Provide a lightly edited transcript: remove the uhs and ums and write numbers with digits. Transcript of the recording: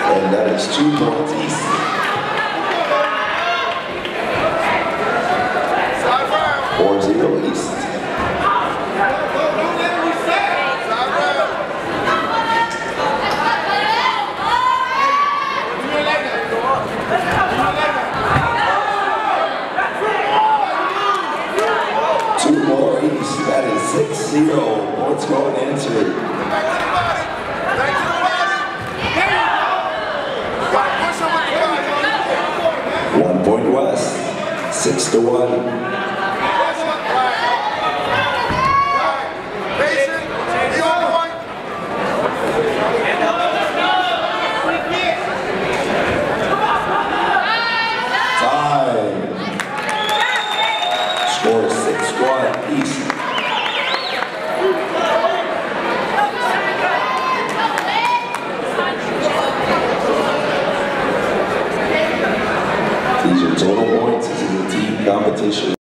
And that is 2 points east. Or 0 east. Two more east. That is 6-0. Points going answered. 1 point west. 6-1. Score 6-1 east. These are total points. This is a team competition.